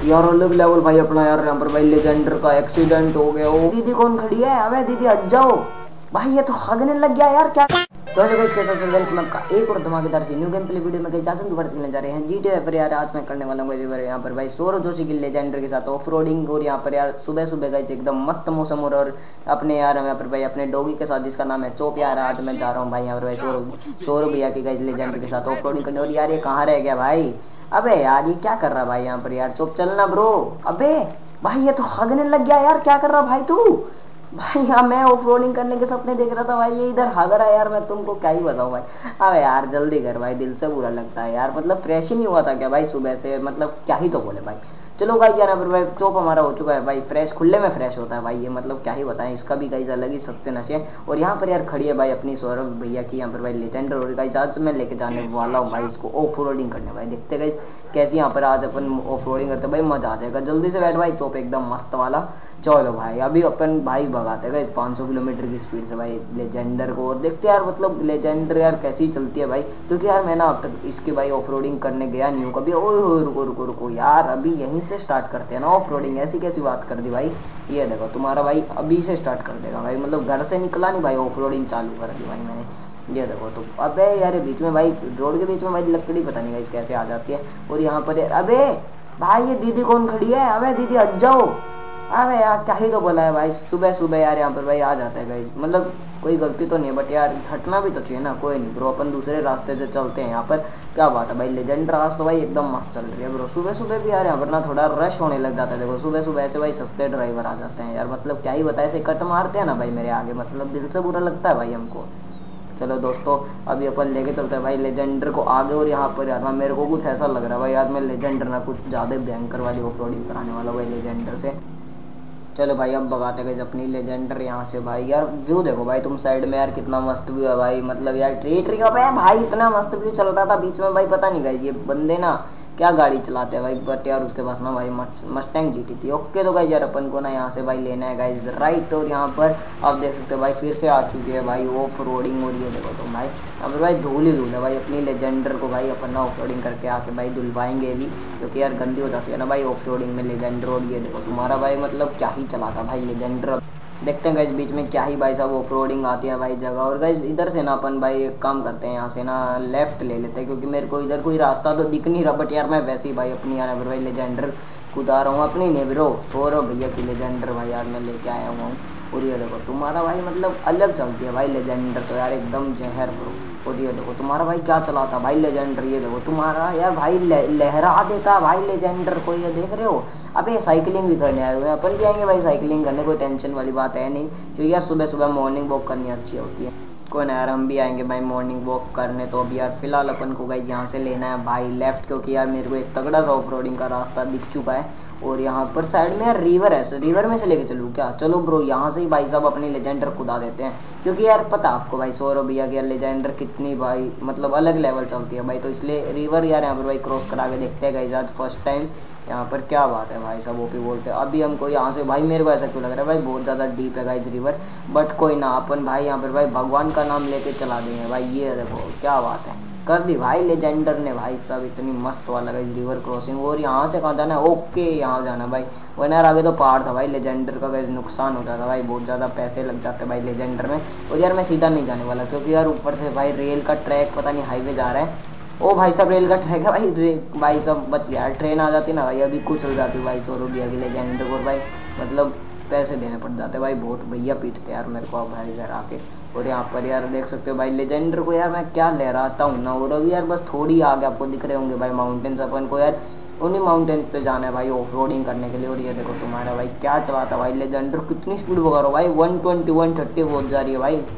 यार अलग लेवल भाई अपना यार। यहाँ पर भाई लेजेंडर का एक्सीडेंट हो गया। ओ दीदी कौन खड़ी है? अबे दीदी हट जाओ भाई, ये तो हगने लग गया यार क्या। तो ऐसे गाइस कैसा चल रहा है का एक और धमाकेदार सी न्यू गेम प्ले वीडियो में कई जासन दोबारा खेलने जा रहे हैं जीटीए पर यार। आज मैं करने वाला हूँ यहाँ पर भाई सौरभ जोशी की लेजेंडर के साथ ऑफ रोडिंग। और यहाँ पर यार सुबह सुबह गाइस एकदम मस्त मौसम और अपने यार यहाँ पर भाई अपने डॉगी के साथ जिसका नाम है चोप यार। आज मैं जा रहा हूँ भाई यहाँ पर भाई सौरभ भैया की गाइस लेजेंडर के साथ ऑफ रोडिंग करने। और यार ये कहाँ रह गया भाई? अबे यार ये क्या कर रहा भाई यहाँ पर यार? चुप चलना ब्रो। अबे भाई ये तो हगने लग गया यार, क्या कर रहा भाई तू? भाई यहाँ मैं ऑफ रोडिंग करने के सपने देख रहा था भाई, ये इधर हग रहा है यार। मैं तुमको क्या ही बताऊँ भाई। अबे यार जल्दी कर भाई, दिल से बुरा लगता है यार। मतलब फ्रेश ही नहीं हुआ था क्या भाई सुबह से? मतलब क्या ही तो बोले भाई। चलो भाई यार पर भाई चौप हमारा हो चुका है भाई फ्रेश, खुले में फ्रेश होता है भाई ये। मतलब क्या ही बताएं, इसका भी गाइज अलग ही सस्ते नशे। और यहाँ पर यार खड़ी है भाई अपनी सौरभ भैया की यहाँ पर भाई लेजेंडर। और गाइज आज मैं लेके जाने वाला हूँ भाई इसको ऑफ रोडिंग करने भाई। देखते गाइज कैसे यहाँ पर आज अपन ऑफ रोडिंग करते भाई, मजा आ जाएगा। जल्दी से बैठ भाई चौप एकदम मस्त वाला। चलो भाई अभी अपन भाई भगाते गए 500 किलोमीटर की स्पीड से भाई लेजेंडर को। और देखते यार मतलब लेजेंडर यार कैसी चलती है भाई, क्योंकि यार मैं ना अब तक इसके भाई ऑफ रोडिंग करने गया नहीं हूँ कभी। ओह रुको रुको रुको यार, अभी यहीं से स्टार्ट करते हैं ना ऑफ रोडिंग। ऐसी कैसी बात कर दी भाई? ये देखो तुम्हारा भाई अभी से स्टार्ट कर देगा भाई। मतलब घर से निकला नहीं भाई ऑफ रोडिंग चालू कर दी भाई मैंने। ये देखो तो अबे यार बीच में भाई रोड के बीच में भाई लकड़ी पता नहीं भाई कैसे आ जाती है। और यहाँ पर अबे भाई ये दीदी कौन खड़ी है? अबे दीदी हट जाओ। अबे यार क्या ही तो बोला है भाई, सुबह सुबह यार यहाँ पर भाई आ जाता है भाई। मतलब कोई गलती तो नहीं है बट यार हटना भी तो चाहिए ना। कोई नहीं ब्रो, अपन दूसरे रास्ते से चलते हैं यहाँ पर। क्या बात है भाई लेजेंडर आज तो भाई एकदम मस्त चल रही है ब्रो। सुबह सुबह भी यार यहाँ पर ना थोड़ा रश होने लग जाता है। देखो सुबह सुबह ऐसे भाई सस्ते ड्राइवर आ जाते हैं यार। मतलब क्या ही बताए, ऐसे कट मारते हैं ना भाई मेरे आगे। मतलब दिल से बुरा लगता है भाई हमको। चलो दोस्तों अभी अपन लेके चलते हैं भाई लेजेंडर को आगे। और यहाँ पर यार मेरे को कुछ ऐसा लग रहा है भाई यार मैं लेजेंडर ना कुछ ज़्यादा भयंकर वाली ऑफ रोडिंग कराने वाला भाई लेजेंडर से। चलो भाई अब भगाते गए अपनी लेजेंडर यहाँ से भाई। यार व्यू देखो भाई तुम साइड में यार कितना मस्त व्यू है भाई। मतलब यार ट्री ट्री का भाई इतना मस्त व्यू चल रहा था बीच में भाई। पता नहीं गाइस ये बंदे ना क्या गाड़ी चलाते हैं भाई, बट यार उसके पास ना भाई मस्टैंग जीटी थी। ओके तो गाइस यार अपन को ना यहाँ से भाई लेना है गाइस राइट। और यहाँ पर आप देख सकते हो भाई फिर से आ चुकी है भाई ऑफ रोडिंग। और ये देखो तुम भाई अब भाई धूल ही धूल है भाई। अपनी लेजेंडर को भाई अपन ना ऑफ रोडिंग करके आके भाई धुलवाएंगे भी, क्योंकि यार गंदी हो जाती है ना भाई ऑफ रोडिंग में लेजेंडर। और ये देखो तुम्हारा भाई मतलब क्या ही चलाता भाई लेजेंडर। देखते हैं गाइस बीच में क्या ही भाई साहब ऑफ रोडिंग आती है भाई जगह। और गाइस इधर से ना अपन भाई एक काम करते हैं, यहाँ से ना लेफ्ट ले लेते हैं, क्योंकि मेरे को इधर कोई रास्ता तो दिख नहीं रहा। बट यार मैं वैसे ही भाई अपनी यार भाई लेजेंडर कुदा रहा हूँ अपनी नहीं ब्रो, सौरभ भैया की लेजेंडर भाई यार मैं लेके आया हुआ हूँ। और ये देखो तुम्हारा भाई मतलब अलग चलती है भाई लेजेंडर तो यार एकदम जहर ब्रो। और ये देखो तुम्हारा भाई क्या चलाता भाई लेजेंडर। ये देखो तुम्हारा यार भाई लहरा देता भाई लेजेंडर को, ये देख रहे हो। अबे साइकिलिंग भी करने आए हुए हैं, अपन भी आएंगे भाई साइकिलिंग करने, कोई टेंशन वाली बात है नहीं। क्योंकि यार सुबह सुबह मॉर्निंग वॉक करनी अच्छी होती है। कोई ना यार हम भी आएंगे भाई मॉर्निंग वॉक करने। तो अभी यार फिलहाल अपन को भाई यहाँ से लेना है भाई लेफ्ट, क्योंकि यार मेरे को एक तगड़ा सा ऑफ रोडिंग का रास्ता दिख चुका है। और यहाँ पर साइड में यार रिवर है, रिवर में से लेके चलूँ क्या? चलो ब्रो यहाँ से ही भाई साहब अपनी लेजेंडर खुदा देते हैं, क्योंकि यार पता आपको भाई सौरभ भैया की लेजेंडर कितनी भाई मतलब अलग लेवल चलती है भाई। तो इसलिए रिवर यार यहाँ पर भाई क्रॉस करा के देखते हैं गाइस आज फर्स्ट टाइम यहाँ पर। क्या बात है भाई साहब ओपी बोलते हैं। अभी हमको यहाँ से भाई मेरे को ऐसा क्यों लग रहा है भाई बहुत ज़्यादा डीप है गाइस रिवर। बट कोई ना अपन भाई यहाँ पर भाई भगवान का नाम लेके चला देंगे भाई। ये देखो क्या बात है कर दी भाई लेजेंडर ने भाई साहब इतनी मस्त वाला गाइस रिवर क्रॉसिंग। और यहाँ से कहाँ जाना है? ओके यहाँ जाना भाई। वरना यार आगे तो पहाड़ था भाई, लेजेंडर का गाइस नुकसान हो जाता भाई, बहुत ज़्यादा पैसे लग जाते भाई लेजेंडर में। और यार मैं सीधा नहीं जाने वाला, क्योंकि यार ऊपर से भाई रेल का ट्रैक पता नहीं हाईवे जा रहा है। ओ भाई साहब रेल का ट्रैक है भाई साहब बच गया। ट्रेन आ जाती ना भाई अभी कुछ हो जाती भाई सौरभ भैया की लेजेंडर को भाई। मतलब पैसे देने पड़ जाते भाई बहुत, भैया पीटते यार मेरे को भाई घर आके। और यहाँ पर यार देख सकते हो भाई लेजेंडर को यार मैं क्या लहराता हूँ ना। और अभी यार बस थोड़ी आगे आपको दिख रहे होंगे भाई माउंटेन्स। अपन को यार उन्हीं माउंटेन्स पे जाना है भाई ऑफ रोडिंग करने के लिए। और ये देखो तुम्हारा भाई क्या चलाता भाई लेजेंडर, कितनी स्पीड भगा रहा भाई 120 130 पहुँच जा रही है भाई।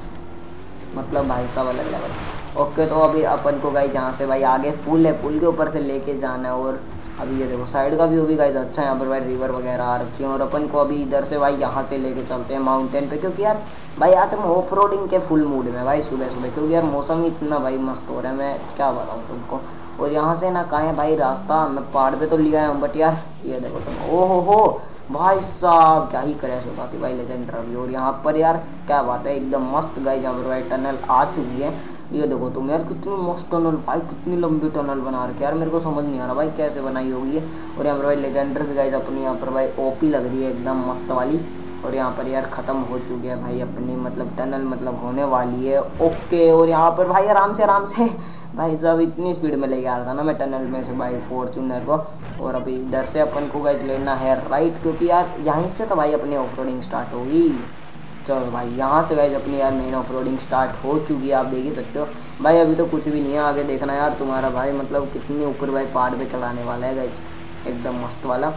मतलब भाई साहब अलग लेवल। ओके तो अभी अपन को गाइस यहाँ से भाई आगे पुल है, पुल के ऊपर से लेके जाना है। और अभी ये देखो साइड का व्यू भी गाइस अच्छा है, यहाँ पर भाई रिवर वगैरह आ रखी है। और अपन को अभी इधर से भाई यहाँ से लेके चलते हैं माउंटेन पे, क्योंकि यार भाई आज हम ऑफ रोडिंग के फुल मूड में भाई सुबह सुबह। क्योंकि यार मौसम इतना भाई मस्त हो रहा है, मैं क्या बताऊँ तुमको। और यहाँ से ना कहाँ है भाई रास्ता, मैं पहाड़ पे तो लिया हूँ बट यार ये देखो तुम ओ हो भाई साहब क्या ही क्रैश होता थी भाई लेजेंडर अभी। और यहाँ पर यार क्या बात है एकदम मस्त गाइस यहाँ पर भाई टनल आ चुकी है। ये देखो तुम यार, कितनी मस्त टनल भाई, कितनी लंबी टनल बना रखी है यार, मेरे को समझ नहीं आ रहा भाई कैसे बनाई होगी ये। और यहाँ पर भाई लेजेंडर भी गाइस अपनी यहाँ पर भाई ओपी लग रही है एकदम मस्त वाली। और यहाँ पर यार ख़त्म हो चुकी है भाई अपनी मतलब टनल, मतलब होने वाली है ओके। और यहाँ पर भाई आराम से भाई साहब इतनी स्पीड में ले गया था ना मैं टनल में से भाई फॉर्च्यूनर को। और अभी इधर से अपन को गाइस लेना है राइट, क्योंकि यार यहीं से तो भाई अपनी ऑफ रोडिंग स्टार्ट होगी। चलो भाई यहाँ से गाइस अपनी यार मेन ऑफ रोडिंग स्टार्ट हो चुकी है, आप देख ही सकते हो भाई। अभी तो कुछ भी नहीं है, आगे देखना यार तुम्हारा भाई मतलब कितनी ऊपर भाई पहाड़ पे चढ़ाने वाला है गाइस एकदम मस्त वाला।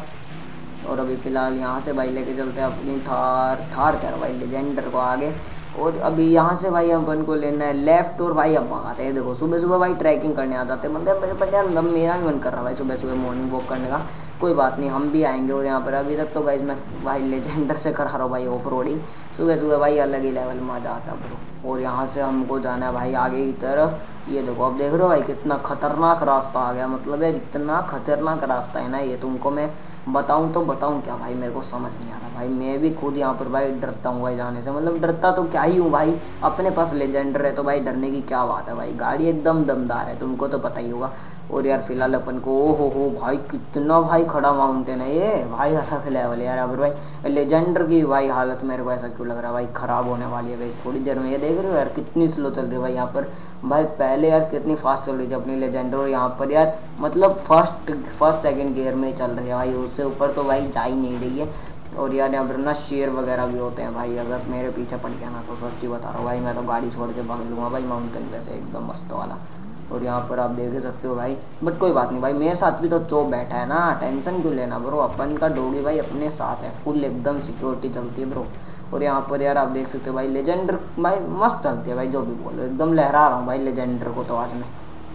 और अभी फ़िलहाल यहाँ से भाई लेके चलते हैं अपनी थार कर भाई लेजेंडर को आगे। और अभी यहाँ से भाई अपन को लेना है लेफ्ट, और भाई अब भगाते हैं। देखो सुबह सुबह भाई ट्रैकिंग करने आ जाते हैं मतलब मेरे पर यार, मेरा भी मन कर रहा है भाई सुबह सुबह मॉर्निंग वॉक करने का। कोई बात नहीं, हम भी आएंगे। और यहाँ पर अभी तक तो गाइस मैं भाई लेजेंडर से करा रहा हूँ भाई ऑफ रोडिंग सुबह सुबह भाई, अलग ही लेवल में मजा आता ब्रो। और यहाँ से हमको जाना है भाई आगे की तरफ। ये देखो अब देख रहे हो भाई कितना खतरनाक रास्ता आ गया, मतलब यार इतना खतरनाक रास्ता है ना ये, तुमको मैं बताऊं तो बताऊं क्या भाई, मेरे को समझ नहीं आ रहा भाई। मैं भी खुद यहाँ पर भाई डरता हूँ भाई जाने से, मतलब डरता तो क्या ही हूँ भाई, अपने पास लेजेंडर है तो भाई डरने की क्या बात है भाई। गाड़ी एकदम दमदार है, तुमको तो पता ही होगा। और यार फिलहाल अपन को ओ हो भाई कितना भाई खड़ा माउंटेन है ये भाई, अलग लेवल है यार। अब भाई लेजेंडर की भाई हालत मेरे को ऐसा क्यों लग रहा है भाई खराब होने वाली है भाई थोड़ी देर में। ये देख रहे हो यार कितनी स्लो चल रही है भाई यहाँ पर भाई, पहले यार कितनी फास्ट चल रही थी अपनी लेजेंडर, और यहाँ पर यार मतलब फर्स्ट सेकंड गियर में चल रही है भाई, उससे ऊपर तो भाई जा ही नहीं रही है। और यार यहाँ पर ना शेर वगैरह भी होते हैं भाई, अगर मेरे पीछे पड़ गया ना तो सच्ची बता रहा हूँ भाई मैं तो गाड़ी छोड़ के भाग लूँगा भाई माउंटेन पे से एकदम मस्त वाला। और यहाँ पर आप देख सकते हो भाई, बट कोई बात नहीं भाई, मेरे साथ भी तो चो बैठा है ना, टेंशन क्यों लेना ब्रो, अपन का डोगी भाई अपने साथ है, फुल एकदम सिक्योरिटी चलती है ब्रो। और यहाँ पर यार आप देख सकते हो भाई लेजेंडर भाई मस्त चलती है भाई, जो भी बोलो एकदम लहरा रहा हूँ भाई लेजेंडर को तो आज मैं।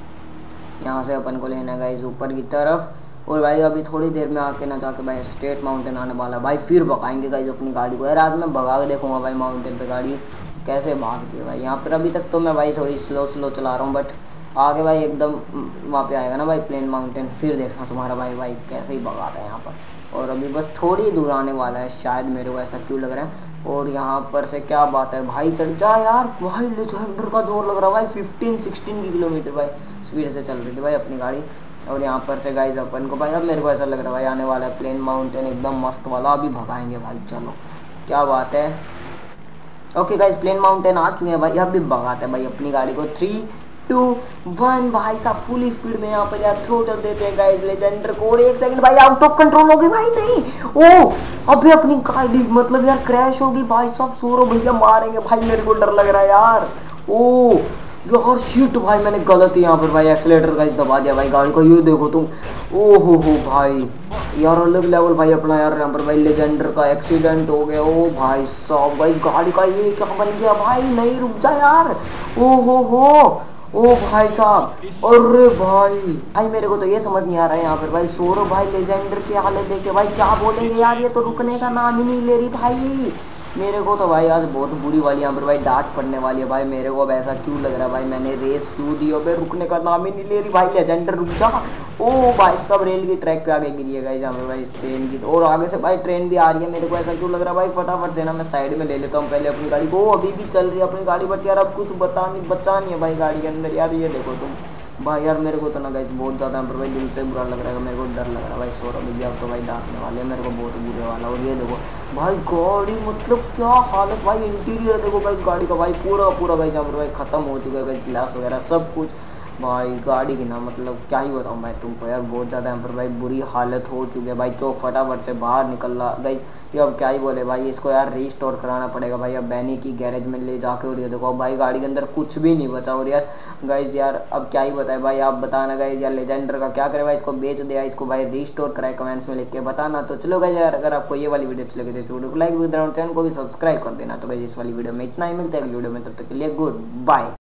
यहाँ से अपन को लेना गाइस ऊपर की तरफ। और भाई अभी थोड़ी देर में आके ना जाके भाई स्टेट माउंटेन आने वाला भाई, फिर भगाएंगे गाइस अपनी गाड़ी को यार, आज मैं भगा के देखूंगा भाई माउंटेन पे गाड़ी कैसे भागती है भाई। यहाँ पर अभी तक तो मैं भाई थोड़ी स्लो चला रहा हूँ, बट आगे भाई एकदम वहाँ पे आएगा ना भाई प्लेन माउंटेन, फिर देखना तुम्हारा भाई कैसे ही भगाता है यहाँ पर। और अभी बस थोड़ी दूर आने वाला है शायद, मेरे को ऐसा क्यों लग रहा है। और यहाँ पर से क्या बात है भाई, चढ़ जा यार भाई, लेजेंडर का जोर लग रहा है भाई, 15-16 किलोमीटर भाई स्पीड से चल रही थी भाई अपनी गाड़ी। और यहाँ पर से गाइस अपन को भाई, अब मेरे को ऐसा लग रहा है भाई आने वाला है प्लेन माउंटेन एकदम मस्त वाला, अभी भगाएंगे भाई, चलो क्या बात है। ओके गाइस प्लेन माउंटेन आ चुके हैं भाई, अभी भगाते हैं भाई अपनी गाड़ी को। 3, 2, 1 भाई साहब फुल स्पीड में यहाँ पर यार थ्रोटल देते हैं गाइस लेजेंडर को। और 1 सेकंड भाई आउट ऑफ कंट्रोल हो गई भाई, नहीं ओ अभी अपनी गाड़ी मतलब यार क्रैश होगी भाई साहब, सौरभ भैया मारेंगे भाई, मेरे को डर लग रहा है यार। ओ यार शिट भाई मैंने गलत ही यहाँ पर भाई एक्सीलेटर गाइस दबा दिया भाई गाड़ी को, ये देखो तुम, ओ हो भाई यार अलग लेवल भाई अपना यार। यहाँ पर भाई लेजेंडर का एक्सीडेंट हो गया, ओ भाई साहब भाई गाड़ी का ये क्या बन गया भाई, नहीं रुक जा यार, ओ हो ओ भाई साहब, अरे भाई मेरे को तो ये समझ नहीं आ रहा है यहाँ पर भाई सौरभ भाई लेजेंडर की हालत देखे भाई क्या बोलेंगे यार, ये तो रुकने का नाम ही नहीं ले रही भाई। मेरे को तो भाई आज बहुत बुरी वाली यहाँ पर भाई डांट पड़ने वाली है भाई, मेरे को अब ऐसा क्यों लग रहा है भाई मैंने रेस क्यों दी, अब रुकने का नाम ही नहीं ले रही भाई लेजेंडर, रुक जा। ओ भाई सब रेल की ट्रैक पे आगे गिरी है गाइस यहाँ पर भाई ट्रेन की, और आगे से भाई ट्रेन भी आ रही है, मेरे को ऐसा क्यों लग रहा है भाई, फटाफट से ना मैं साइड में ले लेता हूँ पहले अपनी गाड़ी को। अभी भी चल रही है अपनी गाड़ी, बट यार अब कुछ बचा नहीं है भाई गाड़ी के अंदर यार, ये देखो तुम भाई यार मेरे को तो ना गाइस बहुत ज़्यादा पर भाई दिल से बुरा लग रहा है, मेरे को डर लग रहा है भाई सौरभ भैया अब तो भाई डांटने वाले हैं मेरे को बहुत बुरे वाला। और ये देखो भाई गाड़ी मतलब क्या हालत भाई, इंटीरियर देखो भाई गाड़ी का भाई पूरा भाई यहाँ पर भाई ख़त्म हो चुका है भाई, गिलास वगैरह सब कुछ भाई गाड़ी की ना मतलब क्या ही बताऊँ भाई तुमको यार, बहुत ज़्यादा यहाँ पर भाई बुरी हालत हो चुकी है भाई। तो फटाफट से बाहर निकल रहा गाइस, ये अब क्या ही बोले भाई, इसको यार रीस्टोर कराना पड़ेगा भाई अब बैनी की गैरेज में ले जाके। और ये देखो भाई गाड़ी के अंदर कुछ भी नहीं बचा, और यार गाइस यार अब क्या ही बताए भाई, आप बताना गाइस यार लेजेंडर का क्या करे भाई, इसको बेच दिया, इसको भाई रीस्टोर कराए, कमेंट्स में लिख के बताना। तो चलो गाइस यार अगर आपको ये वाली वीडियो अच्छी लगी तो वीडियो को लाइक भी देना, चैनल को भी सब्सक्राइब कर देना। तो गाइस इस वाली वीडियो में इतना ही, मिलता है वीडियो में, तब तक के लिए गुड बाय।